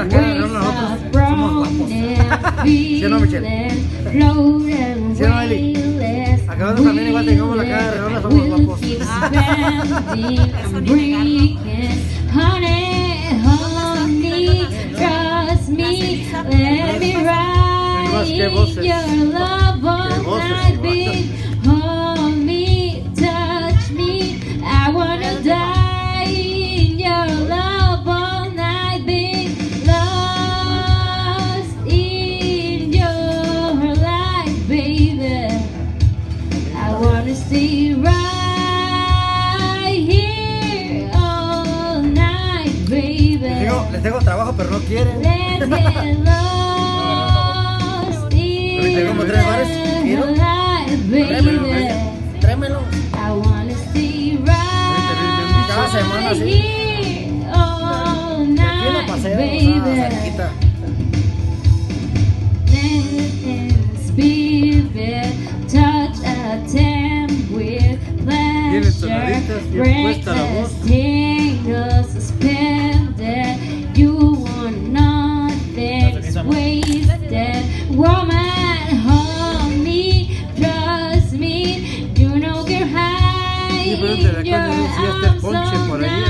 cara de León nosotros somos guapos. ¿Sí o no, Michelle? ¿Sí o no, Eli? Acá nosotros también igual tengamos la cara de León, somos guapos. ¿Qué voces? ¿Qué voces? Stay right here all night, baby. Les tengo trabajo, pero no quieren. Let's get lost in Tengo 3 bares. your life, baby. Tráemelo. I wanna stay right Cada semana así. here all night, baby. Spirit, touch a tent with pleasure, breakfast, tingles suspended. You want nothing wasted. Woman, hold me, trust me. You know you're high in your arms.